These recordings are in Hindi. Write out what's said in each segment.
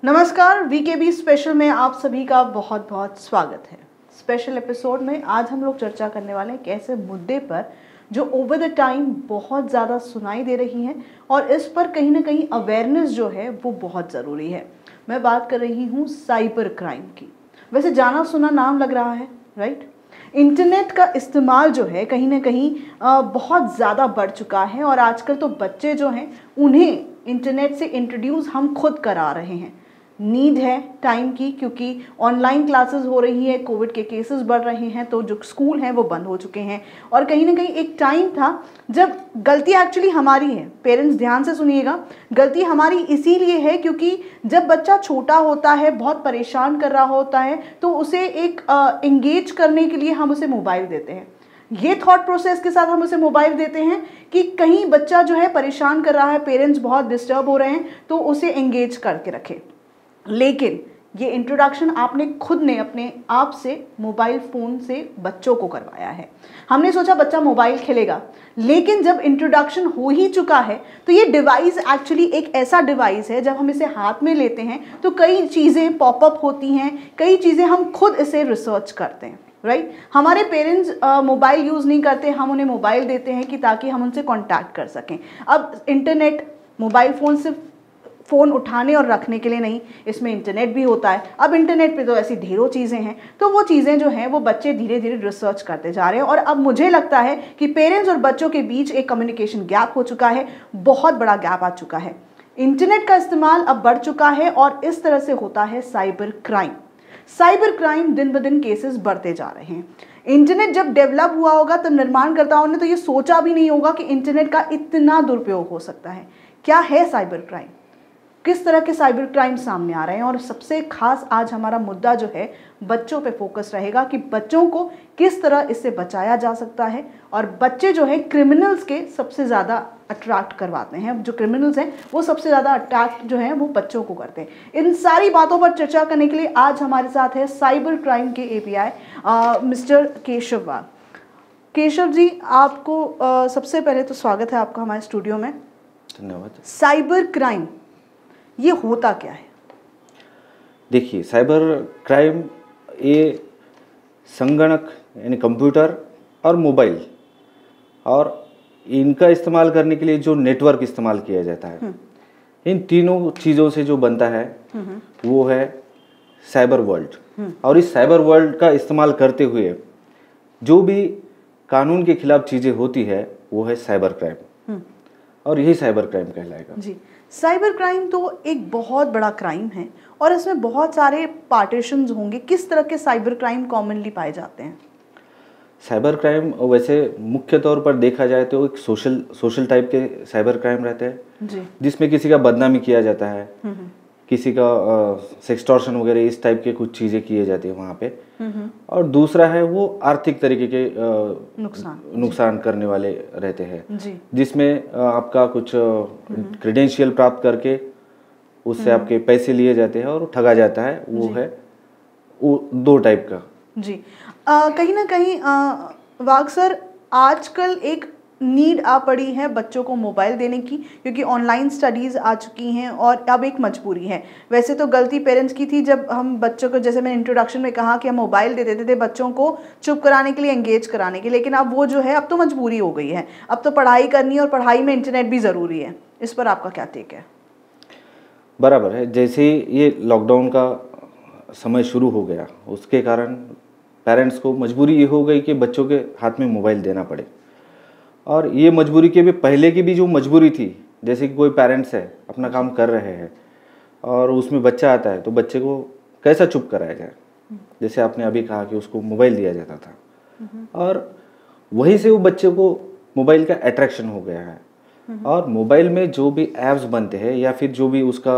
नमस्कार, वीकेबी स्पेशल में आप सभी का बहुत बहुत स्वागत है। स्पेशल एपिसोड में आज हम लोग चर्चा करने वाले हैं एक ऐसे मुद्दे पर जो ओवर द टाइम बहुत ज़्यादा सुनाई दे रही है और इस पर कहीं ना कहीं अवेयरनेस जो है वो बहुत ज़रूरी है। मैं बात कर रही हूँ साइबर क्राइम की। वैसे जाना सुना नाम लग रहा है, राइट? इंटरनेट का इस्तेमाल जो है कहीं ना कहीं बहुत ज़्यादा बढ़ चुका है और आजकल तो बच्चे जो हैं उन्हें इंटरनेट से इंट्रोड्यूस हम खुद करा रहे हैं। नीड है टाइम की, क्योंकि ऑनलाइन क्लासेस हो रही है, कोविड के केसेस बढ़ रहे हैं, तो जो स्कूल हैं वो बंद हो चुके हैं। और कहीं ना कहीं एक टाइम था जब गलती एक्चुअली हमारी है। पेरेंट्स ध्यान से सुनिएगा, गलती हमारी इसीलिए है क्योंकि जब बच्चा छोटा होता है, बहुत परेशान कर रहा होता है, तो उसे एक एंगेज करने के लिए हम उसे मोबाइल देते हैं। ये थॉट प्रोसेस के साथ हम उसे मोबाइल देते हैं कि कहीं बच्चा जो है परेशान कर रहा है, पेरेंट्स बहुत डिस्टर्ब हो रहे हैं, तो उसे एंगेज करके रखें। लेकिन ये इंट्रोडक्शन आपने खुद ने अपने आप से मोबाइल फ़ोन से बच्चों को करवाया है। हमने सोचा बच्चा मोबाइल खेलेगा, लेकिन जब इंट्रोडक्शन हो ही चुका है तो ये डिवाइस एक्चुअली एक ऐसा डिवाइस है, जब हम इसे हाथ में लेते हैं तो कई चीज़ें पॉपअप होती हैं, कई चीज़ें हम खुद इसे रिसर्च करते हैं, राइट? हमारे पेरेंट्स मोबाइल यूज़ नहीं करते, हम उन्हें मोबाइल देते हैं कि ताकि हम उनसे कॉन्टैक्ट कर सकें। अब इंटरनेट, मोबाइल फ़ोन सिर्फ फ़ोन उठाने और रखने के लिए नहीं, इसमें इंटरनेट भी होता है। अब इंटरनेट पे तो ऐसी ढेरों चीज़ें हैं, तो वो चीज़ें जो हैं वो बच्चे धीरे धीरे रिसर्च करते जा रहे हैं और अब मुझे लगता है कि पेरेंट्स और बच्चों के बीच एक कम्युनिकेशन गैप हो चुका है, बहुत बड़ा गैप आ चुका है। इंटरनेट का इस्तेमाल अब बढ़ चुका है और इस तरह से होता है साइबर क्राइम। साइबर क्राइम दिन ब दिन केसेस बढ़ते जा रहे हैं। इंटरनेट जब डेवलप हुआ होगा तब निर्माणकर्ताओं ने तो ये सोचा भी नहीं होगा कि इंटरनेट का इतना दुरुपयोग हो सकता है। क्या है साइबर क्राइम, किस तरह के साइबर क्राइम सामने आ रहे हैं, और सबसे खास आज हमारा मुद्दा जो है बच्चों पे फोकस रहेगा कि बच्चों को किस तरह इससे बचाया जा सकता है। और बच्चे जो है क्रिमिनल्स के सबसे ज़्यादा अट्रैक्ट करवाते हैं, जो क्रिमिनल्स हैं वो सबसे ज़्यादा अट्रैक्ट जो है वो बच्चों को करते हैं। इन सारी बातों पर चर्चा करने के लिए आज हमारे साथ है साइबर क्राइम के API मिस्टर केशव वाघ। केशव जी, आपको सबसे पहले तो स्वागत है आपका हमारे स्टूडियो में। धन्यवाद। साइबर क्राइम ये होता क्या है? देखिए, साइबर क्राइम ये संगणक यानी कंप्यूटर और मोबाइल और इनका इस्तेमाल करने के लिए जो नेटवर्क इस्तेमाल किया जाता है, इन तीनों चीज़ों से जो बनता है वो है साइबर वर्ल्ड। और इस साइबर वर्ल्ड का इस्तेमाल करते हुए जो भी कानून के खिलाफ चीज़ें होती है वो है साइबर क्राइम, और यही साइबर क्राइम कहलाएगा। जी, साइबर क्राइम तो एक बहुत बड़ा क्राइम है और इसमें बहुत सारे पार्टीशंस होंगे। किस तरह के साइबर क्राइम कॉमनली पाए जाते हैं? साइबर क्राइम वैसे मुख्य तौर पर देखा जाए तो एक सोशल टाइप के साइबर क्राइम रहते हैं जी, जिसमें किसी का बदनामी किया जाता है, किसी का सेक्सटॉर्शन वगैरह इस टाइप के कुछ चीज़ें किए जाती है वहाँ पे। और दूसरा है वो आर्थिक तरीके के नुकसान करने वाले रहते हैं, जिसमें आपका कुछ क्रेडेंशियल प्राप्त करके उससे आपके पैसे लिए जाते हैं और ठगा जाता है। वो है वो दो टाइप का। जी, कहीं ना कहीं वाघ सर, आजकल एक नीड आ पड़ी है बच्चों को मोबाइल देने की, क्योंकि ऑनलाइन स्टडीज़ आ चुकी हैं और अब एक मजबूरी है। वैसे तो गलती पेरेंट्स की थी जब हम बच्चों को, जैसे मैंने इंट्रोडक्शन में कहा कि हम मोबाइल दे देते थे बच्चों को चुप कराने के लिए, एंगेज कराने के लिए, लेकिन अब वो जो है अब तो मजबूरी हो गई है। अब तो पढ़ाई करनी है और पढ़ाई में इंटरनेट भी ज़रूरी है। इस पर आपका क्या टेक है? बराबर है। जैसे ये लॉकडाउन का समय शुरू हो गया, उसके कारण पेरेंट्स को मजबूरी ये हो गई कि बच्चों के हाथ में मोबाइल देना पड़े। और ये मजबूरी के भी पहले की भी जो मजबूरी थी, जैसे कि कोई पेरेंट्स है अपना काम कर रहे हैं और उसमें बच्चा आता है तो बच्चे को कैसा चुप कराया जाए, जैसे आपने अभी कहा कि उसको मोबाइल दिया जाता था और वहीं से वो बच्चे को मोबाइल का अट्रैक्शन हो गया है। और मोबाइल में जो भी ऐप्स बनते हैं या फिर जो भी उसका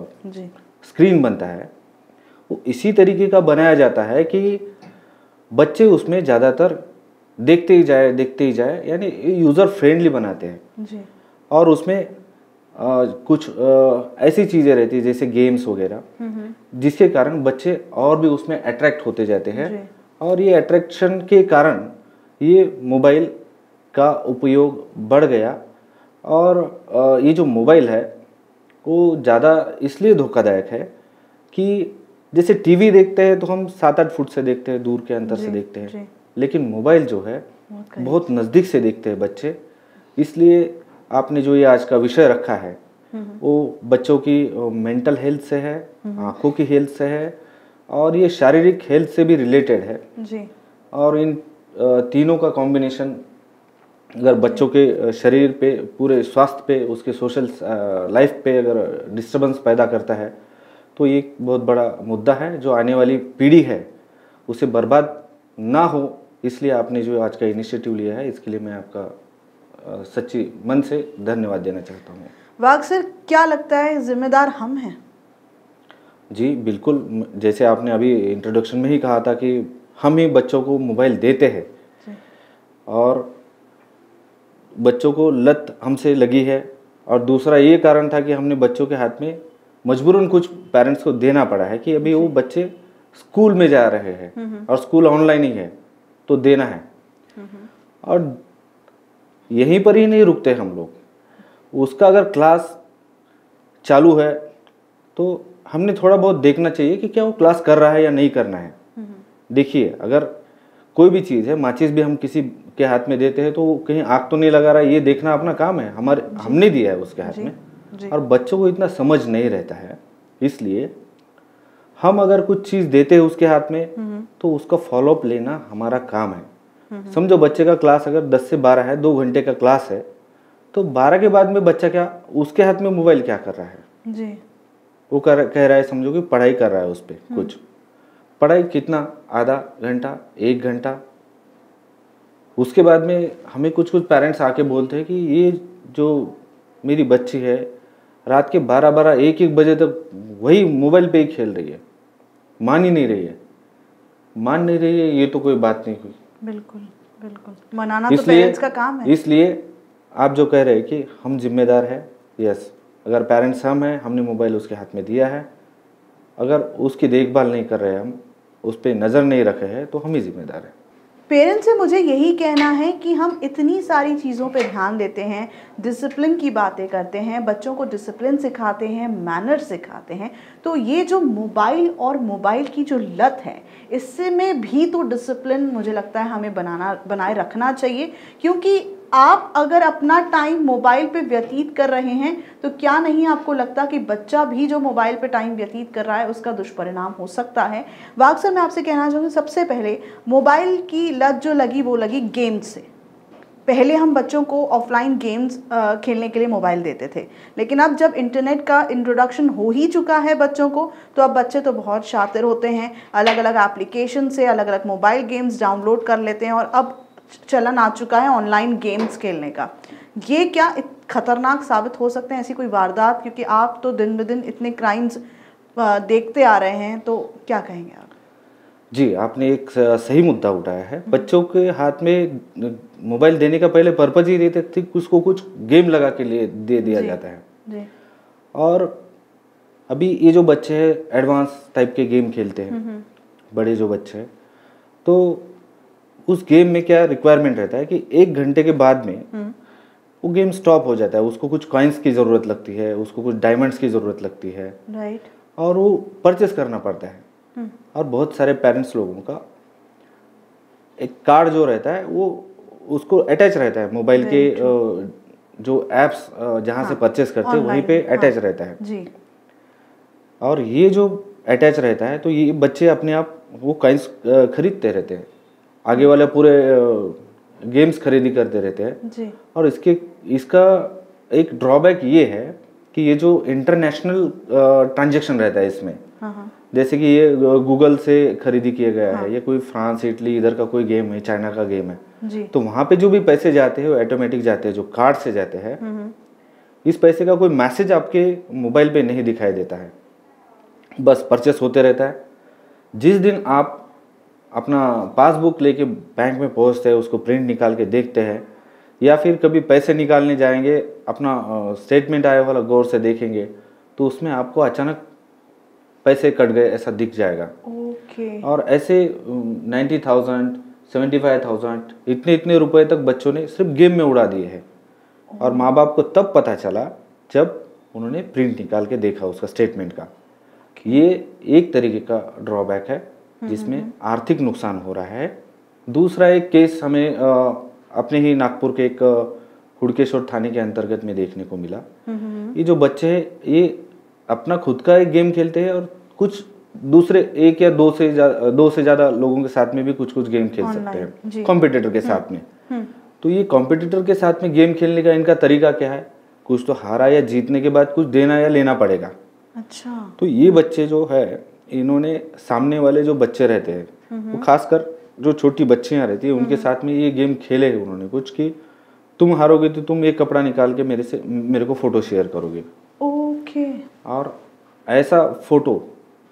स्क्रीन बनता है वो इसी तरीके का बनाया जाता है कि बच्चे उसमें ज़्यादातर देखते ही जाए, यानी यूज़र फ्रेंडली बनाते हैं जी। और उसमें कुछ ऐसी चीज़ें रहती है जैसे गेम्स वगैरह, जिसके कारण बच्चे और भी उसमें अट्रैक्ट होते जाते हैं। और ये अट्रैक्शन के कारण ये मोबाइल का उपयोग बढ़ गया। और ये जो मोबाइल है वो ज़्यादा इसलिए धोखादायक है कि जैसे टीवी देखते हैं तो हम 7-8 फुट से देखते हैं, दूर के अंतर से देखते हैं, लेकिन मोबाइल जो है बहुत नज़दीक से देखते हैं बच्चे। इसलिए आपने जो ये आज का विषय रखा है वो बच्चों की मेंटल हेल्थ से है, आँखों की हेल्थ से है, और ये शारीरिक हेल्थ से भी रिलेटेड है जी। और इन तीनों का कॉम्बिनेशन अगर बच्चों के शरीर पे, पूरे स्वास्थ्य पे, उसके सोशल लाइफ पे अगर डिस्टर्बेंस पैदा करता है तो ये एक बहुत बड़ा मुद्दा है जो आने वाली पीढ़ी है उसे बर्बाद ना हो। इसलिए आपने जो आज का इनिशिएटिव लिया है इसके लिए मैं आपका सच्ची मन से धन्यवाद देना चाहता हूँ। वाघ सर, क्या लगता है जिम्मेदार हम हैं? जी बिल्कुल, जैसे आपने अभी इंट्रोडक्शन में ही कहा था कि हम ही बच्चों को मोबाइल देते हैं और बच्चों को लत हमसे लगी है, और दूसरा ये कारण था कि हमने बच्चों के हाथ में मजबूरन कुछ पेरेंट्स को देना पड़ा है कि अभी वो बच्चे स्कूल में जा रहे हैं और स्कूल ऑनलाइन ही है तो देना है। और यहीं पर ही नहीं रुकते हम लोग, उसका अगर क्लास चालू है तो हमने थोड़ा बहुत देखना चाहिए कि क्या वो क्लास कर रहा है या नहीं करना है। देखिए, अगर कोई भी चीज़ है, माचिस भी हम किसी के हाथ में देते हैं तो वो कहीं आग तो नहीं लगा रहा है, ये देखना अपना काम है, हमने दिया है उसके हाथ में। और बच्चों को इतना समझ नहीं रहता है, इसलिए हम अगर कुछ चीज़ देते हैं उसके हाथ में तो उसका फॉलोअप लेना हमारा काम है। समझो बच्चे का क्लास अगर 10 से 12 है, 2 घंटे का क्लास है, तो 12 के बाद में बच्चा क्या उसके हाथ में मोबाइल क्या कर रहा है जी। वो कह रहा है, समझो कि पढ़ाई कर रहा है उस पर कुछ। पढ़ाई कितना, आधा घंटा, 1 घंटा। उसके बाद में हमें कुछ पेरेंट्स आके बोलते हैं कि ये जो मेरी बच्ची है रात के 12-12, 1-1 बजे तक वही मोबाइल पे ही खेल रही है, मान ही नहीं रही है। मान नहीं रही है ये तो कोई बात नहीं हुई। बिल्कुल बिल्कुल, मनाना तो पेरेंट्स का काम है। इसलिए आप जो कह रहे हैं कि हम जिम्मेदार हैं, यस, अगर पेरेंट्स हम हैं, हमने मोबाइल उसके हाथ में दिया है, अगर उसकी देखभाल नहीं कर रहे हैं, हम उस पर नज़र नहीं रखे हैं, तो हम ही जिम्मेदार हैं। पेरेंट्स से मुझे यही कहना है कि हम इतनी सारी चीज़ों पे ध्यान देते हैं, डिसिप्लिन की बातें करते हैं, बच्चों को डिसिप्लिन सिखाते हैं, मैनर सिखाते हैं, तो ये जो मोबाइल और मोबाइल की जो लत है इससे में भी तो डिसिप्लिन मुझे लगता है हमें बनाए रखना चाहिए। क्योंकि आप अगर अपना टाइम मोबाइल पे व्यतीत कर रहे हैं तो क्या नहीं आपको लगता कि बच्चा भी जो मोबाइल पे टाइम व्यतीत कर रहा है उसका दुष्परिणाम हो सकता है। वाघ सर, मैं आपसे कहना चाहूँगी, सबसे पहले मोबाइल की लत जो लगी वो लगी गेम्स से। पहले हम बच्चों को ऑफलाइन गेम्स खेलने के लिए मोबाइल देते थे, लेकिन अब जब इंटरनेट का इंट्रोडक्शन हो ही चुका है बच्चों को, तो अब बच्चे तो बहुत शातिर होते हैं, अलग अलग एप्लीकेशन से अलग अलग मोबाइल गेम्स डाउनलोड कर लेते हैं और अब चलन आ चुका है ऑनलाइन गेम्स खेलने का। ये क्या खतरनाक साबित हो सकते हैं, ऐसी कोई वारदात? क्योंकि आप तो दिन ब दिन इतने क्राइम्स देखते आ रहे हैं, तो क्या कहेंगे आप? जी, आपने एक सही मुद्दा उठाया है। बच्चों के हाथ में मोबाइल देने का पहले पर्पज ही देते थे कि उसको कुछ गेम लगा के लिए दे दिया जाता है जी। और अभी ये जो बच्चे हैं एडवांस टाइप के गेम खेलते हैं, बड़े जो बच्चे हैं, तो उस गेम में क्या रिक्वायरमेंट रहता है कि 1 घंटे के बाद में वो गेम स्टॉप हो जाता है। उसको कुछ कॉइन्स की ज़रूरत लगती है, उसको कुछ डायमंड्स की ज़रूरत लगती है, राइट, और वो परचेस करना पड़ता है। और बहुत सारे पेरेंट्स लोगों का एक कार्ड जो रहता है वो उसको अटैच रहता है मोबाइल के जो एप्स जहाँ से परचेस करते हैं वहीं पे अटैच रहता है जी। और ये जो अटैच रहता है तो ये बच्चे अपने आप वो कॉइन्स खरीदते रहते हैं, आगे वाले पूरे गेम्स खरीदी करते रहते हैं जी। और इसका एक ड्रॉबैक ये है कि ये जो इंटरनेशनल ट्रांजैक्शन रहता है इसमें, जैसे कि ये गूगल से खरीदी किया गया है, ये कोई फ्रांस, इटली, इधर का कोई गेम है, चाइना का गेम है जी। तो वहाँ पे जो भी पैसे जाते हैं वो ऑटोमेटिक जाते हैं, जो कार्ड से जाते हैं। इस पैसे का कोई मैसेज आपके मोबाइल पे नहीं दिखाई देता है, बस परचेस होते रहता है। जिस दिन आप अपना पासबुक लेके बैंक में पहुँचते हैं, उसको प्रिंट निकाल के देखते हैं, या फिर कभी पैसे निकालने जाएंगे, अपना स्टेटमेंट आया वाला गौर से देखेंगे, तो उसमें आपको अचानक पैसे कट गए ऐसा दिख जाएगा। ओके। और ऐसे 90,000, 75,000 इतने रुपए तक बच्चों ने सिर्फ गेम में उड़ा दिए हैं। और माँ बाप को तब पता चला जब उन्होंने प्रिंट निकाल के देखा उसका स्टेटमेंट का ये एक तरीके का ड्रॉबैक है जिसमें आर्थिक नुकसान हो रहा है। दूसरा एक केस हमें अपने ही नागपुर के एक हुड़केश्वर थाने के अंतर्गत में देखने को मिला। ये जो बच्चे हैं ये अपना खुद का एक गेम खेलते हैं और कुछ दूसरे एक या दो से ज़्यादा लोगों के साथ में भी कुछ गेम खेल सकते हैं कॉम्पिटिटर के साथ में। तो ये कॉम्पिटिटर के साथ में गेम खेलने का इनका तरीका क्या है, कुछ तो हारा या जीतने के बाद कुछ देना या लेना पड़ेगा। अच्छा। तो ये बच्चे जो है इन्होंने सामने वाले जो बच्चे रहते हैं वो खासकर जो छोटी बच्चियां रहती है उनके साथ में ये गेम खेले उन्होंने कुछ कि तुम हारोगे तो तुम एक कपड़ा निकाल के मेरे को फोटो शेयर करोगे। ओके। और ऐसा फोटो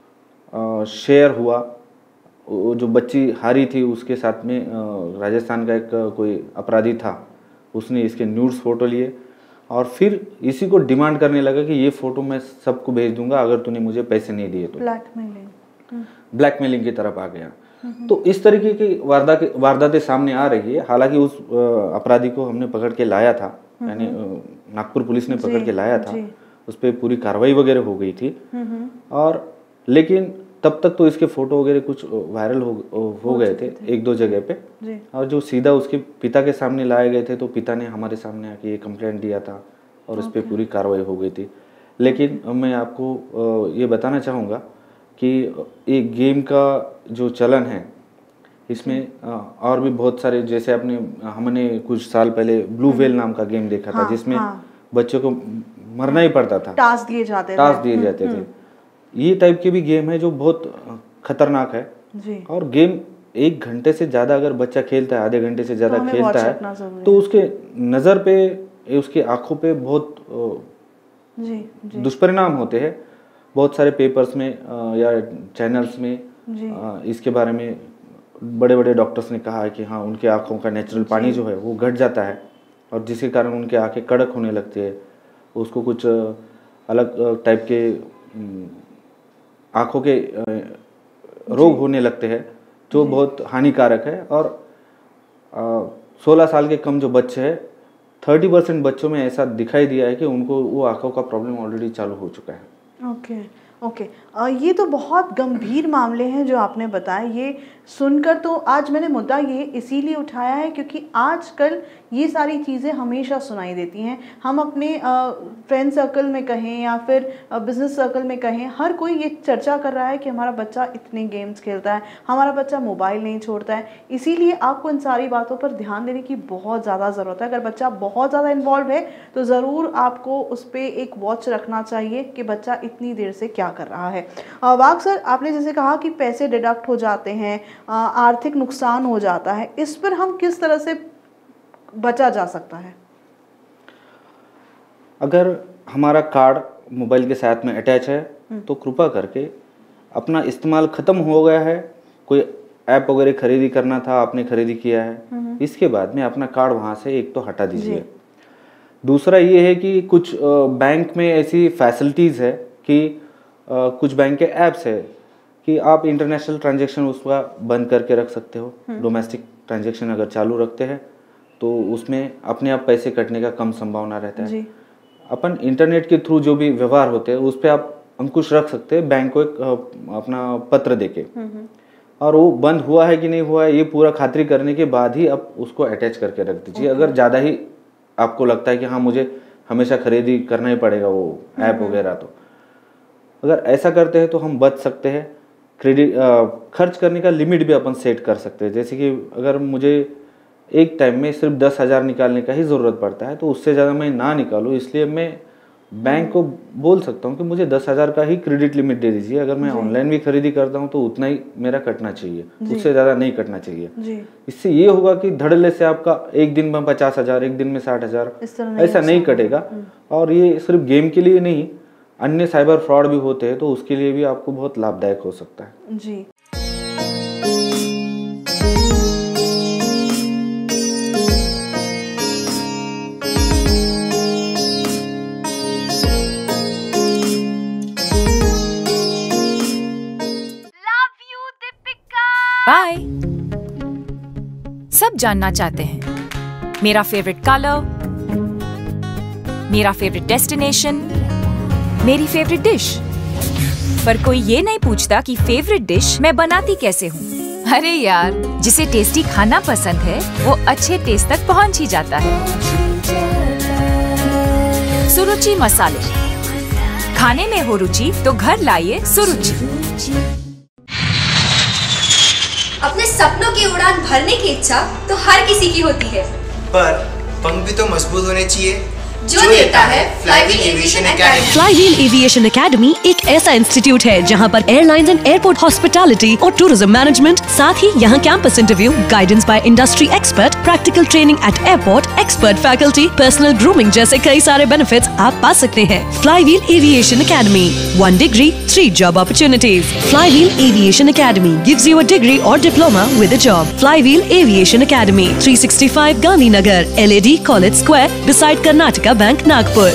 शेयर हुआ। जो बच्ची हारी थी उसके साथ में राजस्थान का एक कोई अपराधी था, उसने इसके न्यूड्स फोटो लिए और फिर इसी को डिमांड करने लगा कि ये फोटो मैं सबको भेज दूंगा अगर तूने मुझे पैसे नहीं दिए तो। ब्लैकमेलिंग की तरफ आ गया। तो इस तरीके की वारदातें सामने आ रही है। हालांकि उस अपराधी को हमने पकड़ के लाया था, यानी नागपुर पुलिस ने पकड़ के लाया था, उस पर पूरी कार्रवाई वगैरह हो गई थी। और लेकिन तब तक तो इसके फोटो वगैरह कुछ वायरल हो गए थे एक दो जगह पे। और जो सीधा उसके पिता के सामने लाए गए थे तो पिता ने हमारे सामने आके ये कंप्लेंट दिया था और उस पर पूरी कार्रवाई हो गई थी। लेकिन मैं आपको ये बताना चाहूँगा कि एक गेम का जो चलन है इसमें और भी बहुत सारे, जैसे हमने कुछ साल पहले ब्लू व्हेल नाम का गेम देखा था जिसमें बच्चों को मरना ही पड़ता था, टास्क दिए जाते थे। ये टाइप के भी गेम है जो बहुत खतरनाक है जी। और गेम 1 घंटे से ज़्यादा अगर बच्चा खेलता है, आधे घंटे से ज़्यादा खेलता है तो उसके नज़र पे, उसके आँखों पे बहुत दुष्परिणाम होते हैं। बहुत सारे पेपर्स में या चैनल्स में इसके बारे में बड़े बड़े डॉक्टर्स ने कहा है कि हाँ, उनके आँखों का नेचुरल पानी जो है वो घट जाता है और जिसके कारण उनके आँखें कड़क होने लगती है, उसको कुछ अलग टाइप के आँखों के रोग होने लगते हैं जो बहुत हानिकारक है। और 16 साल के कम जो बच्चे हैं 30% बच्चों में ऐसा दिखाई दिया है कि उनको वो आँखों का प्रॉब्लम ऑलरेडी चालू हो चुका है। ओके। ये तो बहुत गंभीर मामले हैं जो आपने बताया। ये सुनकर तो आज मैंने मुद्दा ये इसीलिए उठाया है क्योंकि आजकल ये सारी चीज़ें हमेशा सुनाई देती हैं। हम अपने फ्रेंड सर्कल में कहें या फिर बिजनेस सर्कल में कहें, हर कोई ये चर्चा कर रहा है कि हमारा बच्चा इतने गेम्स खेलता है, हमारा बच्चा मोबाइल नहीं छोड़ता है। इसीलिए आपको इन सारी बातों पर ध्यान देने की बहुत ज़्यादा ज़रूरत है। अगर बच्चा बहुत ज़्यादा इन्वॉल्व है तो ज़रूर आपको उस पर एक वॉच रखना चाहिए कि बच्चा इतनी देर से क्या कर रहा है। वाग सर, आपने जैसे कहा कि पैसे डिडक्ट हो जाते हैं, आर्थिक नुकसान हो जाता है, इस पर हम किस तरह से बचा जा सकता है? अगर हमारा कार्ड मोबाइल के साथ में अटैच है तो कृपा करके अपना इस्तेमाल ख़त्म हो गया है, कोई ऐप वगैरह खरीदी करना था आपने खरीदी किया है, इसके बाद में अपना कार्ड वहाँ से एक तो हटा दीजिए। दूसरा ये है कि कुछ बैंक में ऐसी फैसिलिटीज़ है कि कुछ बैंक के ऐप्स है कि आप इंटरनेशनल ट्रांजैक्शन उसका बंद करके रख सकते हो। डोमेस्टिक ट्रांजैक्शन अगर चालू रखते हैं तो उसमें अपने आप पैसे कटने का कम संभावना रहता है। अपन इंटरनेट के थ्रू जो भी व्यवहार होते हैं उस पर आप अंकुश रख सकते हैं बैंक को एक अपना पत्र देके, और वो बंद हुआ है कि नहीं हुआ है ये पूरा खातिरी करने के बाद ही आप उसको अटैच करके रख दीजिए। अगर ज़्यादा ही आपको लगता है कि हाँ मुझे हमेशा खरीदी करना ही पड़ेगा वो ऐप वगैरह, तो अगर ऐसा करते हैं तो हम बच सकते हैं। क्रेडिट खर्च करने का लिमिट भी अपन सेट कर सकते हैं, जैसे कि अगर मुझे एक टाइम में सिर्फ 10,000 निकालने का ही ज़रूरत पड़ता है तो उससे ज़्यादा मैं ना निकालूँ, इसलिए मैं बैंक को बोल सकता हूँ कि मुझे 10,000 का ही क्रेडिट लिमिट दे दीजिए। अगर मैं ऑनलाइन भी खरीदी करता हूँ तो उतना ही मेरा कटना चाहिए, उससे ज़्यादा नहीं कटना चाहिए। इससे ये होगा कि धड़ल्ले से आपका एक दिन में 50,000, एक दिन में 60,000 ऐसा नहीं कटेगा। और ये सिर्फ गेम के लिए नहीं, अन्य साइबर फ्रॉड भी होते हैं तो उसके लिए भी आपको बहुत लाभदायक हो सकता है जी। बाय। सब जानना चाहते हैं मेरा फेवरेट कलर, मेरा फेवरेट डेस्टिनेशन, मेरी फेवरेट डिश। पर कोई ये नहीं पूछता कि फेवरेट डिश मैं बनाती कैसे हूँ। अरे यार, जिसे टेस्टी खाना पसंद है वो अच्छे टेस्ट तक पहुँच ही जाता है। सुरुचि मसाले, खाने में हो रुचि तो घर लाइए सुरुचि। अपने सपनों की उड़ान भरने की इच्छा तो हर किसी की होती है, पर पंख भी तो मजबूत होने चाहिए जो देता है flywheel aviation academy. Flywheel aviation academy एक ऐसा इंस्टीट्यूट है जहां पर एयरलाइंस एंड एयरपोर्ट हॉस्पिटैलिटी और टूरिज्म मैनेजमेंट, साथ ही यहां campus interview, guidance by industry expert, practical training at airport, expert faculty, personal grooming जैसे कई सारे बेनिफिट्स आप पा सकते हैं। Flywheel aviation academy, 1 degree, 3 job opportunities. Flywheel Aviation Academy gives you a degree or diploma with a job. Flywheel Aviation Academy, 365 Gandhinagar, LAD College Square, beside Karnataka Bank, Nagpur.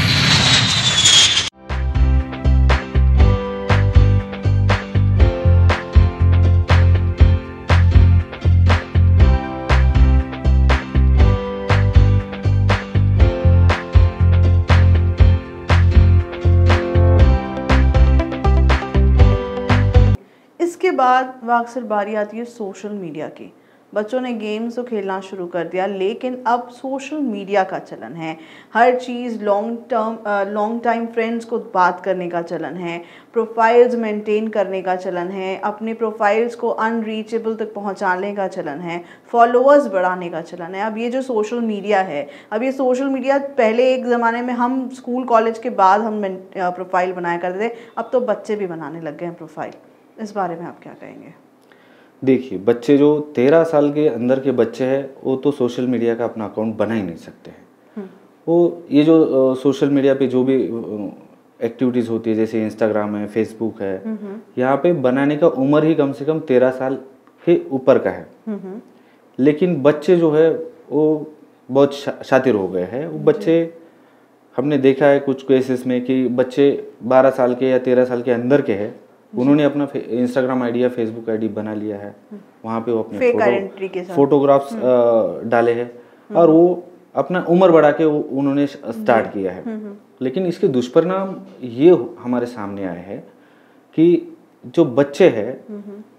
इसके बाद अक्सर बारी आती है सोशल मीडिया की। बच्चों ने गेम्स तो खेलना शुरू कर दिया, लेकिन अब सोशल मीडिया का चलन है। हर चीज़ लॉन्ग टाइम फ्रेंड्स को बात करने का चलन है, प्रोफाइल्स मेंटेन करने का चलन है, अपने प्रोफाइल्स को अनरीचेबल तक पहुंचाने का चलन है, फॉलोअर्स बढ़ाने का चलन है। अब ये जो सोशल मीडिया है, अब ये सोशल मीडिया पहले एक ज़माने में हम स्कूल कॉलेज के बाद हम प्रोफाइल बनाया करते थे, अब तो बच्चे भी बनाने लग गए हैं प्रोफाइल। इस बारे में आप क्या कहेंगे? देखिए, बच्चे जो 13 साल के अंदर के बच्चे हैं वो तो सोशल मीडिया का अपना अकाउंट बना ही नहीं सकते हैं। वो ये जो सोशल मीडिया पे जो भी एक्टिविटीज़ होती है, जैसे इंस्टाग्राम है, फेसबुक है, यहाँ पे बनाने का उम्र ही कम से कम 13 साल के ऊपर का है। लेकिन बच्चे जो है वो बहुत शातिर हो गए हैं। वो बच्चे, हमने देखा है कुछ केसेस में कि बच्चे 12 साल के या 13 साल के अंदर के हैं, उन्होंने अपना इंस्टाग्राम आईडी या फेसबुक आईडी बना लिया है। वहाँ पे वो अपने फोटोग्राफ्स डाले हैं और वो अपना उम्र बढ़ा के उन्होंने स्टार्ट किया है। लेकिन इसके दुष्परिणाम ये हमारे सामने आए हैं कि जो बच्चे हैं,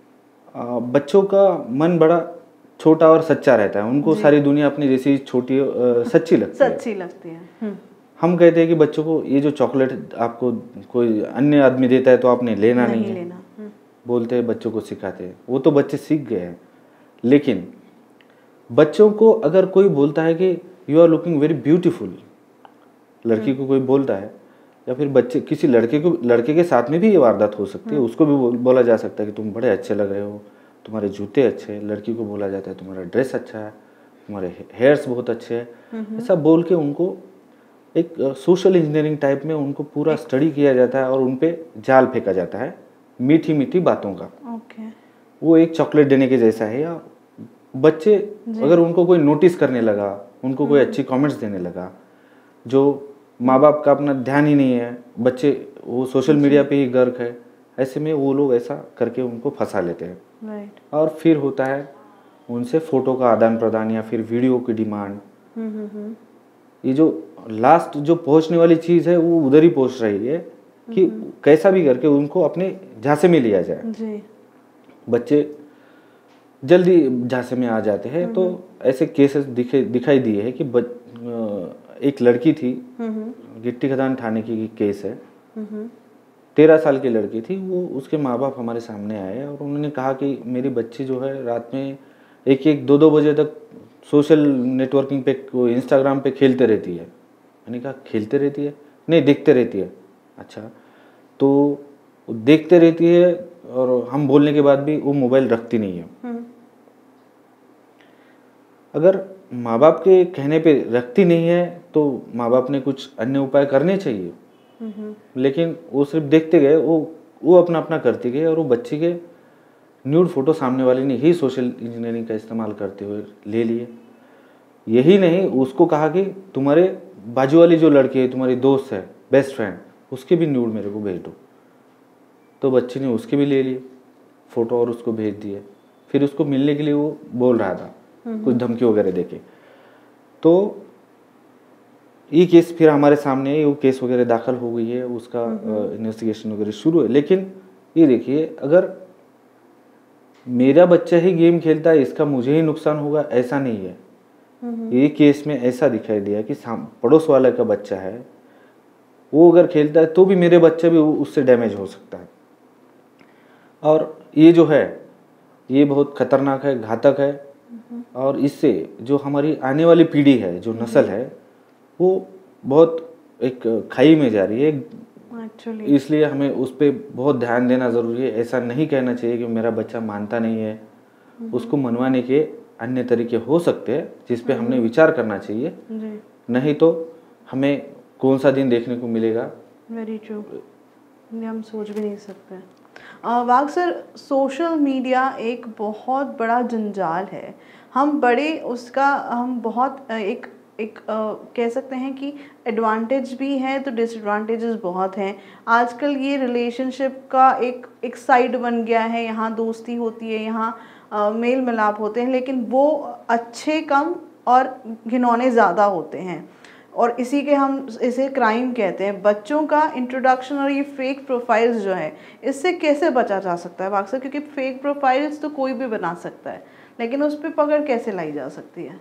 बच्चों का मन बड़ा छोटा और सच्चा रहता है। उनको सारी दुनिया अपनी जैसी छोटी सच्ची लगती है। हम कहते हैं कि बच्चों को ये जो चॉकलेट आपको कोई अन्य आदमी देता है तो आपने लेना नहीं है, बोलते हैं, बच्चों को सिखाते हैं। वो तो बच्चे सीख गए हैं। लेकिन बच्चों को अगर कोई बोलता है कि you are looking very beautiful, लड़की को कोई बोलता है, या फिर बच्चे किसी लड़के के साथ में भी ये वारदात हो सकती है, उसको भी बोला जा सकता है कि तुम बड़े अच्छे लग रहे हो, तुम्हारे जूते अच्छे हैं। लड़की को बोला जाता है तुम्हारा ड्रेस अच्छा है, तुम्हारे हेयर्स बहुत अच्छे हैं। ऐसा बोल के उनको एक सोशल इंजीनियरिंग टाइप में उनको पूरा स्टडी किया जाता है और उन पे जाल फेंका जाता है मीठी मीठी बातों का। वो एक चॉकलेट देने के जैसा है। या बच्चे अगर उनको कोई नोटिस करने लगा, उनको कोई अच्छी कमेंट्स देने लगा, जो माँ बाप का अपना ध्यान ही नहीं है, बच्चे वो सोशल मीडिया पे ही गर्क है, ऐसे में वो लोग ऐसा करके उनको फंसा लेते हैं। और फिर होता है उनसे फ़ोटो का आदान प्रदान या फिर वीडियो की डिमांड। ये जो लास्ट जो पहुंचने वाली चीज़ है वो उधर ही पहुंच रही है कि कैसा भी करके उनको अपने झांसे में लिया जाए जी। बच्चे जल्दी झांसे में आ जाते हैं। तो ऐसे केसेस दिखाई दिए है कि एक लड़की थी, गिट्टी खदान थाने की केस है, 13 साल की लड़की थी। वो उसके माँ बाप हमारे सामने आए और उन्होंने कहा कि मेरी बच्ची जो है रात में 1-2 बजे तक सोशल नेटवर्किंग पे, इंस्टाग्राम पे खेलते रहती है। मैंने कहा खेलते रहती है? नहीं, देखते रहती है। अच्छा, तो देखते रहती है और हम बोलने के बाद भी वो मोबाइल रखती नहीं है। अगर माँ बाप के कहने पे रखती नहीं है तो माँ बाप ने कुछ अन्य उपाय करने चाहिए। लेकिन वो सिर्फ देखते गए, वो अपना अपना करते गए और वो बच्ची के न्यूड फोटो सामने वाले ने ही सोशल इंजीनियरिंग का इस्तेमाल करते हुए ले लिए। यही नहीं, उसको कहा कि तुम्हारे बाजू वाली जो लड़की है, तुम्हारी दोस्त है, बेस्ट फ्रेंड, उसके भी न्यूड मेरे को भेज दो। तो बच्ची ने उसके भी ले लिए फ़ोटो और उसको भेज दिए। फिर उसको मिलने के लिए वो बोल रहा था, कुछ धमकी वगैरह देके। तो ये केस फिर हमारे सामने है, वो केस वगैरह दाखिल हो गई है, उसका इन्वेस्टिगेशन वगैरह शुरू है। लेकिन ये देखिए, अगर मेरा बच्चा ही गेम खेलता है इसका मुझे ही नुकसान होगा, ऐसा नहीं है। ये केस में ऐसा दिखाई दिया कि पड़ोस वाले का बच्चा है, वो अगर खेलता है तो भी मेरे बच्चा भी उससे डैमेज हो सकता है। और ये जो है ये बहुत खतरनाक है, घातक है, और इससे जो हमारी आने वाली पीढ़ी है, जो नस्ल है, वो बहुत एक खाई में जा रही है एक्चुअली। इसलिए हमें उस पर बहुत ध्यान देना ज़रूरी है। ऐसा नहीं कहना चाहिए कि मेरा बच्चा मानता नहीं है, उसको मनवाने के अन्य तरीके हो सकते हैं जिस पे हमने विचार करना चाहिए। नहीं तो हमें कौन सा दिन देखने को मिलेगा। वेरी ट्रू, हम सोच भी नहीं सकते। वाग सर, सोशल मीडिया एक बहुत बड़ा जंजाल है। हम बहुत एक कह सकते हैं कि एडवांटेज भी है तो डिसएडवांटेजेस बहुत हैं। आजकल ये रिलेशनशिप का एक साइड बन गया है, यहाँ दोस्ती होती है, यहाँ मेल मिलाप होते हैं, लेकिन वो अच्छे कम और घिनौने ज़्यादा होते हैं, और हम इसे क्राइम कहते हैं। बच्चों का इंट्रोडक्शन और ये फेक प्रोफाइल्स जो है, इससे कैसे बचा जा सकता है वाकई? क्योंकि फेक प्रोफाइल्स तो कोई भी बना सकता है, लेकिन उस पर पकड़ कैसे लाई जा सकती है?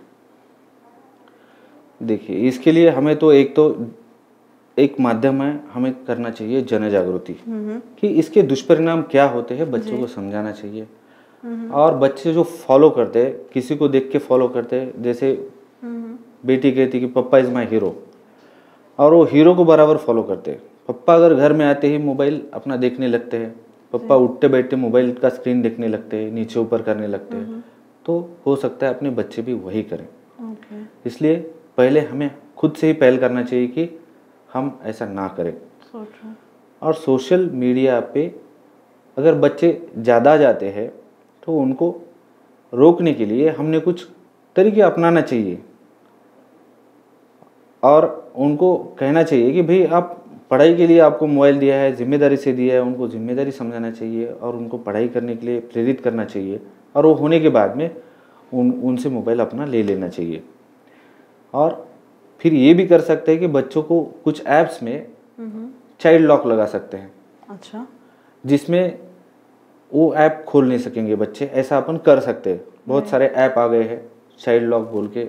देखिए, इसके लिए हमें एक माध्यम है, हमें करना चाहिए जन जागृति कि इसके दुष्परिणाम क्या होते हैं, बच्चों को समझाना चाहिए। और बच्चे जो फॉलो करते हैं, किसी को देख के फॉलो करते हैं, जैसे बेटी कहती कि पप्पा इज़ माय हीरो, और वो हीरो को बराबर फॉलो करते हैं। पप्पा अगर घर में आते ही मोबाइल अपना देखने लगते हैं, पप्पा उठते बैठते मोबाइल का स्क्रीन देखने लगते हैं, नीचे ऊपर करने लगते हैं, तो हो सकता है अपने बच्चे भी वही करें। इसलिए पहले हमें खुद से ही पहल करना चाहिए कि हम ऐसा ना करें। और सोशल मीडिया पे अगर बच्चे ज़्यादा जाते हैं तो उनको रोकने के लिए हमने कुछ तरीके अपनाना चाहिए, और उनको कहना चाहिए कि भाई आप पढ़ाई के लिए आपको मोबाइल दिया है, जिम्मेदारी से दिया है, उनको जिम्मेदारी समझाना चाहिए और उनको पढ़ाई करने के लिए प्रेरित करना चाहिए, और वो होने के बाद में उनसे मोबाइल अपना ले लेना चाहिए। और फिर ये भी कर सकते हैं कि बच्चों को कुछ ऐप्स में चाइल्ड लॉक लगा सकते हैं। अच्छा। जिसमें वो ऐप खोल नहीं सकेंगे बच्चे, ऐसा अपन कर सकते हैं। बहुत सारे ऐप आ गए हैं चाइल्ड लॉक बोल के,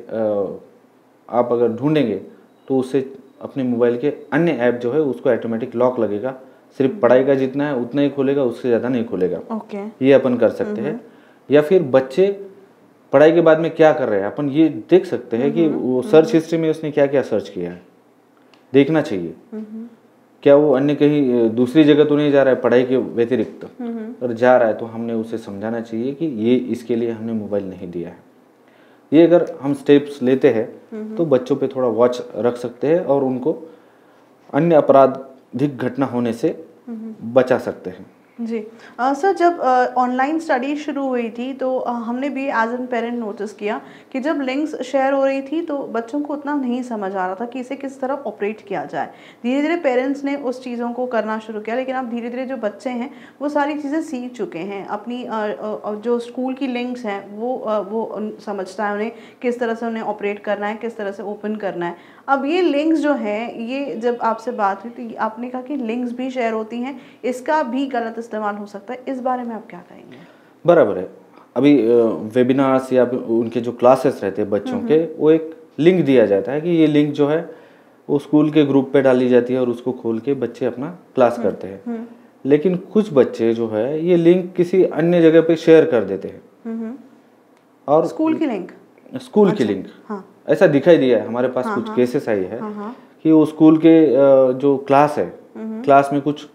आप अगर ढूंढेंगे तो उससे अपने मोबाइल के अन्य ऐप जो है उसको ऑटोमेटिक लॉक लगेगा। सिर्फ पढ़ाई का जितना है उतना ही खोलेगा, उससे ज़्यादा नहीं खोलेगा। ये अपन कर सकते हैं। या फिर बच्चे पढ़ाई के बाद में क्या कर रहे हैं, अपन ये देख सकते हैं कि वो सर्च हिस्ट्री में उसने क्या क्या सर्च किया है, देखना चाहिए। क्या वो अन्य कहीं दूसरी जगह तो नहीं जा रहा है पढ़ाई के व्यतिरिक्त, अगर जा रहा है तो हमने उसे समझाना चाहिए कि ये इसके लिए हमने मोबाइल नहीं दिया है। ये अगर हम स्टेप्स लेते हैं तो बच्चों पे थोड़ा वॉच रख सकते हैं और उनको अन्य आपराधिक घटना होने से बचा सकते हैं। जी सर, जब ऑनलाइन स्टडी शुरू हुई थी तो हमने भी एज एन पेरेंट नोटिस किया कि जब लिंक्स शेयर हो रही थी तो बच्चों को उतना नहीं समझ आ रहा था कि इसे किस तरह ऑपरेट किया जाए। धीरे धीरे पेरेंट्स ने उस चीज़ों को करना शुरू किया, लेकिन अब धीरे धीरे जो बच्चे हैं वो सारी चीज़ें सीख चुके हैं। अपनी जो स्कूल की लिंक्स हैं वो समझता है उन्हें किस तरह से उन्हें ऑपरेट करना है, किस तरह से ओपन करना है। अब ये लिंक्स जो है, ये जब आपसे बात हुई तो आपने कहा कि लिंक्स भी शेयर होती हैं, इसका भी गलत इस्तेमाल हो सकता है। इस बारे में आप क्या कहेंगे? बराबर है। अभी वेबिनार्स या उनके जो क्लासेस रहते हैं बच्चों के, वो एक लिंक दिया जाता है कि ये लिंक जो है वो स्कूल के ग्रुप पे डाली जाती है और उसको खोल के बच्चे अपना क्लास करते हैं। लेकिन कुछ बच्चे जो है ये लिंक किसी अन्य जगह पे शेयर कर देते हैं। और स्कूल की लिंक, की लिंक ऐसा दिखाई दिया है हमारे पास। कुछ केसेस आई है कि वो स्कूल के जो क्लास है, क्लास में कुछ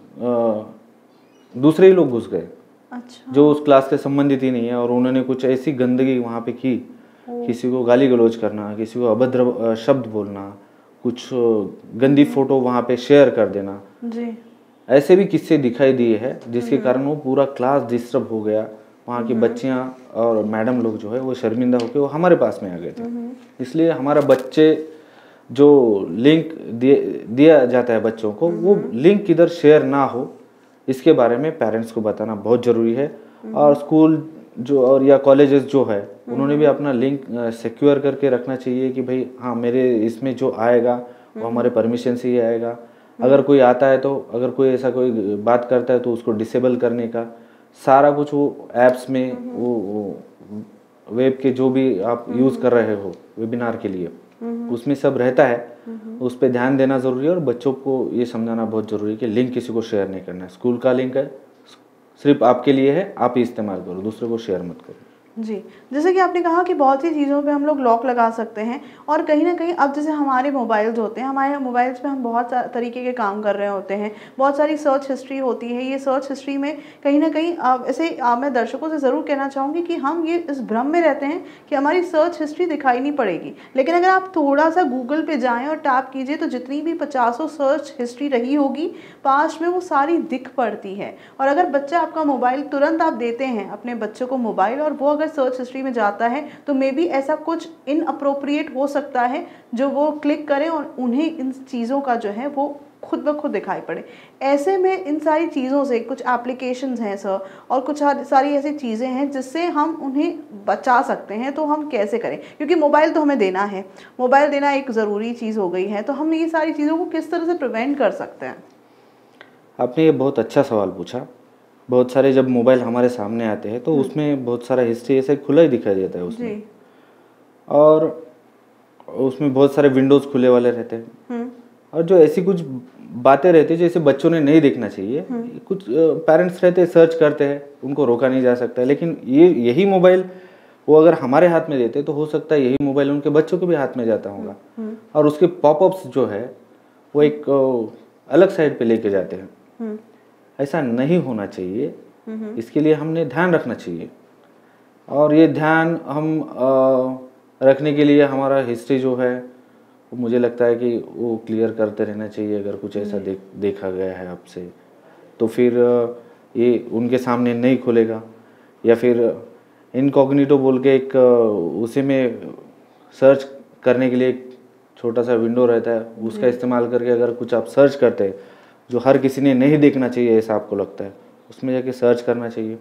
दूसरे ही लोग घुस गए। अच्छा। जो उस क्लास से संबंधित ही नहीं है, और उन्होंने कुछ ऐसी गंदगी वहाँ पे की, किसी को गाली गलौज करना, किसी को अभद्र शब्द बोलना, कुछ गंदी फोटो वहाँ पे शेयर कर देना जी। ऐसे भी किस्से दिखाई दिए हैं जिसके कारण वो पूरा क्लास डिस्टर्ब हो गया। वहाँ की बच्चियाँ और मैडम लोग जो है वो शर्मिंदा होकर वो हमारे पास में आ गए थे। इसलिए हमारा बच्चे जो लिंक दिया जाता है बच्चों को, वो लिंक किधर शेयर ना हो इसके बारे में पेरेंट्स को बताना बहुत ज़रूरी है। और स्कूल जो और या कॉलेजेस जो है उन्होंने भी अपना लिंक सिक्योर करके रखना चाहिए कि भाई हाँ, मेरे इसमें जो आएगा वो हमारे परमिशन से ही आएगा। अगर कोई आता है तो अगर कोई ऐसा कोई बात करता है तो उसको डिसेबल करने का सारा कुछ वो ऐप्स में वो वेब के जो भी आप यूज़ कर रहे हो वेबिनार के लिए उसमें सब रहता है। उस पर ध्यान देना ज़रूरी है और बच्चों को ये समझाना बहुत ज़रूरी है कि लिंक किसी को शेयर नहीं करना है। स्कूल का लिंक है, सिर्फ आपके लिए है, आप ही इस्तेमाल करो, दूसरे को शेयर मत करो। जी, जैसे कि आपने कहा कि बहुत सी चीज़ों पे हम लोग लॉक लगा सकते हैं और कहीं ना कहीं अब जैसे हमारे मोबाइल्स होते हैं, हमारे मोबाइल्स पे हम बहुत तरीके के काम कर रहे होते हैं, बहुत सारी सर्च हिस्ट्री होती है। ये सर्च हिस्ट्री में कहीं ना कहीं ऐसे मैं दर्शकों से ज़रूर कहना चाहूँगी कि हम ये इस भ्रम में रहते हैं कि हमारी सर्च हिस्ट्री दिखाई नहीं पड़ेगी, लेकिन अगर आप थोड़ा सा गूगल पे जाएँ और टैप कीजिए तो जितनी भी 50 सर्च हिस्ट्री रही होगी पास्ट में वो सारी दिख पड़ती है। और अगर बच्चा आपका मोबाइल तुरंत आप देते हैं अपने बच्चों को मोबाइल और वो सर्च हिस्ट्री में जाता है तो मे बी ऐसा कुछ इनअप्रोप्रिएट हो सकता है जो वो क्लिक करें और उन्हें इन चीज़ों का जो है वो खुद ब खुद दिखाई पड़े। ऐसे में इन सारी चीज़ों से कुछ एप्लीकेशंस हैं सर और कुछ सारी ऐसी चीज़ें हैं जिससे हम उन्हें बचा सकते हैं, तो हम कैसे करें? क्योंकि मोबाइल तो हमें देना है, मोबाइल देना एक ज़रूरी चीज़ हो गई है, तो हम ये सारी चीज़ों को किस तरह से प्रिवेंट कर सकते हैं? आपने ये बहुत अच्छा सवाल पूछा। बहुत सारे जब मोबाइल हमारे सामने आते हैं तो उसमें बहुत सारा हिस्ट्री ऐसे खुला ही दिखाई देता है उसमें, और उसमें बहुत सारे विंडोज़ खुले वाले रहते हैं और जो ऐसी कुछ बातें रहती है जैसे बच्चों ने नहीं देखना चाहिए। कुछ पेरेंट्स रहते हैं सर्च करते हैं, उनको रोका नहीं जा सकता है, लेकिन यही मोबाइल वो अगर हमारे हाथ में देते तो हो सकता है यही मोबाइल उनके बच्चों के भी हाथ में जाता होगा और उसके पॉपअप्स जो है वो एक अलग साइड पे लेके जाते हैं। ऐसा नहीं होना चाहिए, इसके लिए हमने ध्यान रखना चाहिए और ये ध्यान हम रखने के लिए हमारा हिस्ट्री जो है मुझे लगता है कि वो क्लियर करते रहना चाहिए। अगर कुछ ऐसा देखा गया है आपसे तो फिर ये उनके सामने नहीं खुलेगा, या फिर इनकॉग्निटो बोल के एक उसी में सर्च करने के लिए एक छोटा सा विंडो रहता है, उसका इस्तेमाल करके अगर कुछ आप सर्च करते हैं जो हर किसी ने नहीं देखना चाहिए ऐसा आपको लगता है, उसमें जाके सर्च करना चाहिए,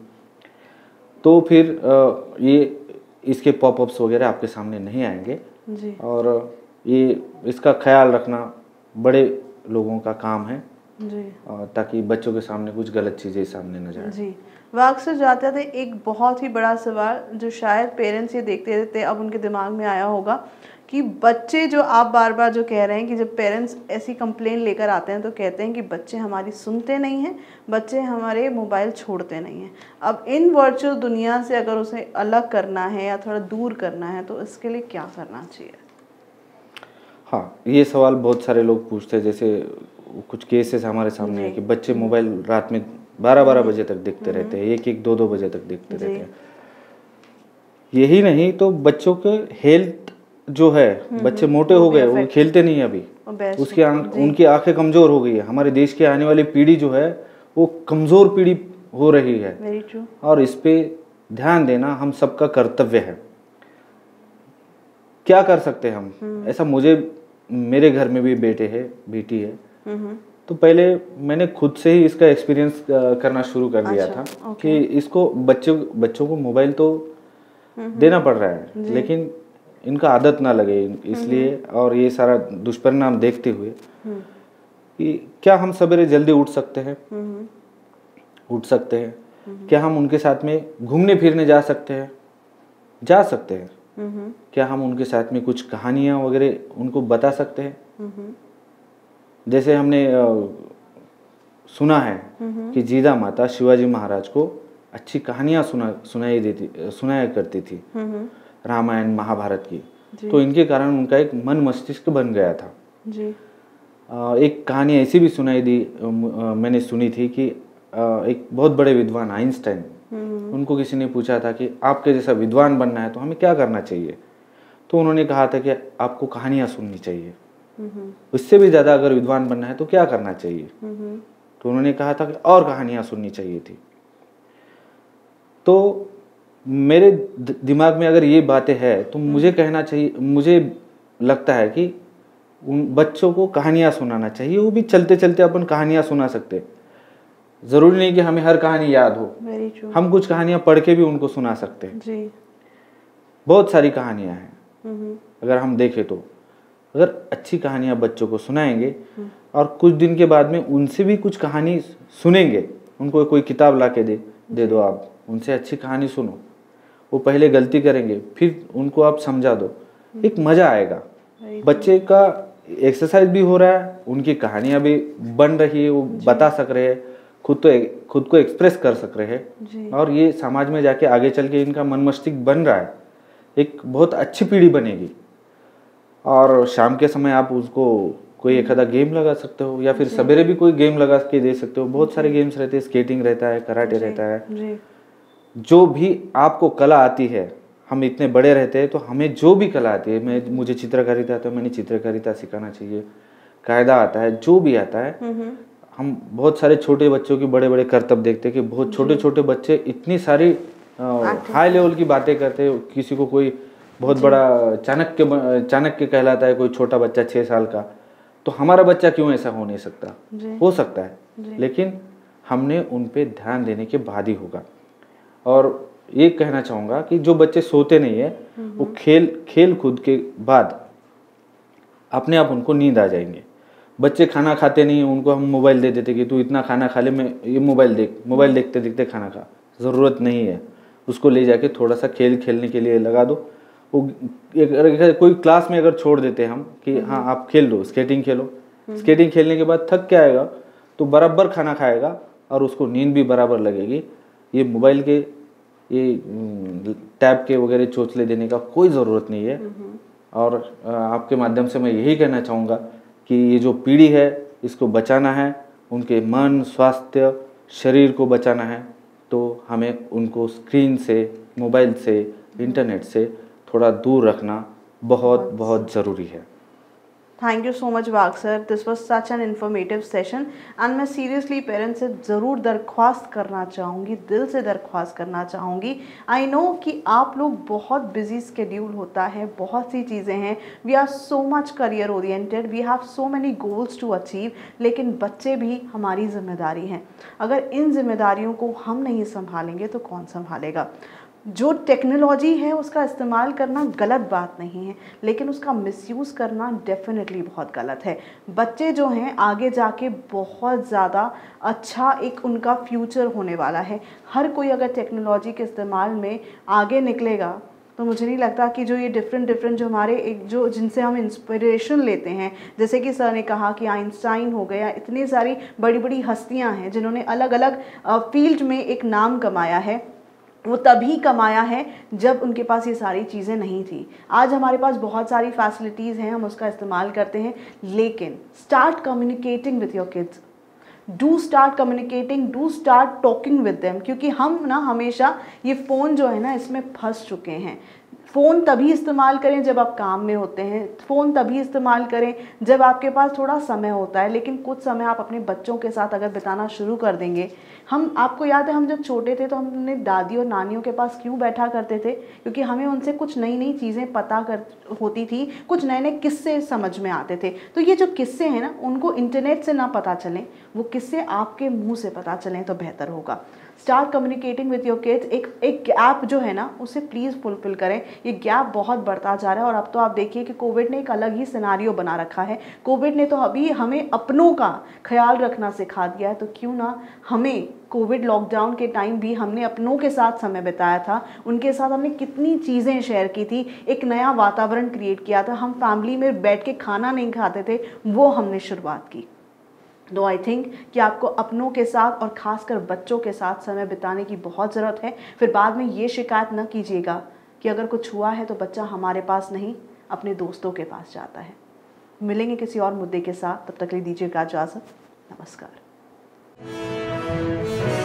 तो फिर ये इसके पॉपअप्स वगैरह आपके सामने नहीं आएंगे जी। और ये इसका ख्याल रखना बड़े लोगों का काम है जी, ताकि बच्चों के सामने कुछ गलत चीज़ें सामने न जाए। जी। वाक़ से जाते थे एक बहुत ही बड़ा सवाल जो शायद पेरेंट्स ये देखते रहते अब उनके दिमाग में आया होगा कि बच्चे जो आप बार बार जो कह रहे हैं कि जब पेरेंट्स ऐसी कंप्लेन लेकर आते हैं तो कहते हैं कि बच्चे हमारी सुनते नहीं हैं, बच्चे हमारे मोबाइल छोड़ते नहीं हैं। अब इन वर्चुअल दुनिया से अगर उसे अलग करना है या थोड़ा दूर करना है तो इसके लिए क्या करना चाहिए? हाँ, ये सवाल बहुत सारे लोग पूछते हैं। जैसे कुछ केसेस हमारे सामने है कि बच्चे मोबाइल रात में 12-12 बजे तक देखते रहते हैं, 1-1, 2-2 बजे तक देखते रहते हैं। यही नहीं तो बच्चों के हेल्थ जो है, बच्चे मोटे हो गए, वो खेलते नहीं अभी, उनकी आंखें कमज़ोर हो गई है। हमारे देश की आने वाली पीढ़ी जो है वो कमज़ोर पीढ़ी हो रही है और इस पे ध्यान देना हम सबका कर्तव्य है। क्या कर सकते हैं हम? ऐसा मेरे घर में भी बेटे है, बेटी है, तो पहले मैंने खुद से ही इसका एक्सपीरियंस करना शुरू कर दिया था कि इसको बच्चों को मोबाइल तो देना पड़ रहा है लेकिन इनका आदत ना लगे, इसलिए और ये सारा दुष्परिणाम देखते हुए कि क्या हम सवेरे जल्दी उठ सकते हैं, क्या हम उनके साथ में घूमने फिरने जा सकते हैं, क्या हम उनके साथ में कुछ कहानियाँ वगैरह उनको बता सकते हैं। जैसे हमने सुना है कि जीजा माता शिवाजी महाराज को अच्छी कहानियाँ सुनाया करती थी, रामायण महाभारत की, तो इनके कारण उनका एक मन मस्तिष्क बन गया था जी। एक कहानी ऐसी भी मैंने सुनी थी कि एक बहुत बड़े विद्वान आइंस्टाइन, उनको किसी ने पूछा था कि आपके जैसा विद्वान बनना है तो हमें क्या करना चाहिए, तो उन्होंने कहा था कि आपको कहानियाँ सुननी चाहिए। उससे भी ज़्यादा अगर विद्वान बनना है तो क्या करना चाहिए, तो उन्होंने कहा था कि और कहानियाँ सुननी चाहिए थी। तो मेरे दिमाग में अगर ये बातें हैं तो मुझे कहना चाहिए, मुझे लगता है कि उन बच्चों को कहानियाँ सुनाना चाहिए। वो भी चलते चलते अपन कहानियाँ सुना सकते, ज़रूरी नहीं कि हमें हर कहानी याद हो, हम कुछ कहानियाँ पढ़ के भी उनको सुना सकते हैं जी। बहुत सारी कहानियाँ हैं अगर हम देखें तो अगर अच्छी कहानी आप बच्चों को सुनाएंगे और कुछ दिन के बाद में उनसे भी कुछ कहानी सुनेंगे, उनको कोई किताब ला के दे दो, आप उनसे अच्छी कहानी सुनो, वो पहले गलती करेंगे फिर उनको आप समझा दो, एक मज़ा आएगा। बच्चे का एक्सरसाइज भी हो रहा है, उनकी कहानियाँ भी बन रही है, वो बता सक रहे हैं, खुद को एक्सप्रेस कर सक रहे हैं, और ये समाज में जाके आगे चल के इनका मन मस्तिष्क बन रहा है, एक बहुत अच्छी पीढ़ी बनेगी। और शाम के समय आप उसको कोई एक आधा गेम लगा सकते हो, या फिर सवेरे भी कोई गेम लगा के दे सकते हो। बहुत सारे गेम्स रहते हैं, स्केटिंग रहता है, कराटे रहता है, जो भी आपको कला आती है। हम इतने बड़े रहते हैं तो हमें जो भी कला आती है, मुझे चित्रकारिता आता है, मैंने चित्रकारिता सिखाना चाहिए, कायदा आता है, जो भी आता है। हम बहुत सारे छोटे बच्चों की बड़े बड़े करतब देखते हैं कि बहुत छोटे छोटे बच्चे इतनी सारी हाई लेवल की बातें करते हैं। किसी को कोई बहुत बड़ा चाणक्य कहलाता है, कोई छोटा बच्चा 6 साल का, तो हमारा बच्चा क्यों ऐसा हो नहीं सकता? हो सकता है, लेकिन हमने उन पे ध्यान देने के बाद ही होगा। और ये कहना चाहूँगा कि जो बच्चे सोते नहीं है, वो खेल कूद के बाद अपने आप उनको नींद आ जाएंगे। बच्चे खाना खाते नहीं, उनको हम मोबाइल दे देते कि तू इतना खाना खा ले, मैं ये मोबाइल देखते देखते खाना खा, ज़रूरत नहीं है। उसको ले जाके थोड़ा सा खेलने के लिए लगा दो। वो कोई क्लास में अगर छोड़ देते हम कि हाँ आप खेल लो, स्केटिंग खेलो, स्केटिंग खेलने के बाद थक के आएगा तो बराबर खाना खाएगा और उसको नींद भी बराबर लगेगी। ये मोबाइल के ये टैब के वगैरह चोचले देने का कोई ज़रूरत नहीं है। और आपके माध्यम से मैं यही कहना चाहूँगा कि ये जो पीढ़ी है इसको बचाना है, उनके मन, स्वास्थ्य, शरीर को बचाना है, तो हमें उनको स्क्रीन से, मोबाइल से, इंटरनेट से थोड़ा दूर रखना बहुत बहुत ज़रूरी है। Thank you so much Wagh sir, this was such an informative session. And मैं सीरियसली पेरेंट्स से ज़रूर दरख्वास्त करना चाहूँगी, दिल से दरख्वास्त करना चाहूँगी। आई नो कि आप लोग बहुत बिजी स्केड्यूल होता है, बहुत सी चीज़ें हैं, we are so much career oriented, we have so many goals to achieve, लेकिन बच्चे भी हमारी जिम्मेदारी हैं। अगर इन जिम्मेदारियों को हम नहीं संभालेंगे तो कौन संभालेगा? जो टेक्नोलॉजी है उसका इस्तेमाल करना गलत बात नहीं है, लेकिन उसका मिसयूज़ करना डेफिनेटली बहुत गलत है। बच्चे जो हैं आगे जाके बहुत ज़्यादा अच्छा एक उनका फ्यूचर होने वाला है। हर कोई अगर टेक्नोलॉजी के इस्तेमाल में आगे निकलेगा तो मुझे नहीं लगता कि जो ये डिफरेंट जो हमारे एक जो जिनसे हम इंस्पिरेशन लेते हैं, जैसे कि सर ने कहा कि आइंस्टाइन हो गया, इतनी सारी बड़ी बड़ी हस्तियाँ हैं जिन्होंने अलग अलग फील्ड में एक नाम कमाया है, वो तभी कमाया है जब उनके पास ये सारी चीज़ें नहीं थी। आज हमारे पास बहुत सारी फैसिलिटीज़ हैं, हम उसका इस्तेमाल करते हैं, लेकिन start communicating with your kids, do start communicating, do start talking with them. क्योंकि हम ना हमेशा ये फ़ोन जो है ना इसमें फंस चुके हैं। फ़ोन तभी इस्तेमाल करें जब आप काम में होते हैं, फ़ोन तभी इस्तेमाल करें जब आपके पास थोड़ा समय होता है, लेकिन कुछ समय आप अपने बच्चों के साथ अगर बिताना शुरू कर देंगे। आपको याद है हम जब छोटे थे तो हमने दादी और नानियों के पास क्यों बैठा करते थे? क्योंकि हमें उनसे कुछ नई नई चीज़ें पता होती थी, कुछ नए नए किस्से समझ में आते थे। तो ये जो किस्से हैं ना, उनको इंटरनेट से ना पता चलें, वो किस्से आपके मुंह से पता चलें तो बेहतर होगा। Start communicating with your kids. एक गैप जो है ना उसे प्लीज़ फुलफिल करें। ये गैप बहुत बढ़ता जा रहा है, और अब तो आप देखिए कि कोविड ने एक अलग ही सिनारियो बना रखा है। कोविड ने तो अभी हमें अपनों का ख्याल रखना सिखा दिया है, तो क्यों ना हमें कोविड लॉकडाउन के टाइम भी हमने अपनों के साथ समय बिताया था, उनके साथ हमने कितनी चीज़ें शेयर की थी, एक नया वातावरण क्रिएट किया था। हम फैमिली में बैठ के खाना नहीं खाते थे, वो हमने शुरुआत की। तो आई थिंक कि आपको अपनों के साथ और ख़ासकर बच्चों के साथ समय बिताने की बहुत ज़रूरत है। फिर बाद में ये शिकायत न कीजिएगा कि अगर कुछ हुआ है तो बच्चा हमारे पास नहीं, अपने दोस्तों के पास जाता है। मिलेंगे किसी और मुद्दे के साथ, तब तक के लिए दीजिएगा इजाज़त। नमस्कार।